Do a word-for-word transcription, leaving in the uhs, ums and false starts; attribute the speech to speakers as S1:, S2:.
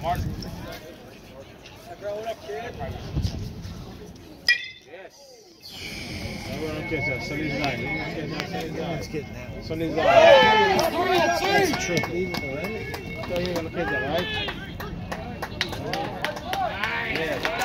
S1: Mark.
S2: Yes. Everyone catch that. Sonny's line.
S3: Everyone's getting that one.
S2: Sonny's line.
S3: That's a triple. Even though, right?
S2: So you're gonna catch that, right? Yes.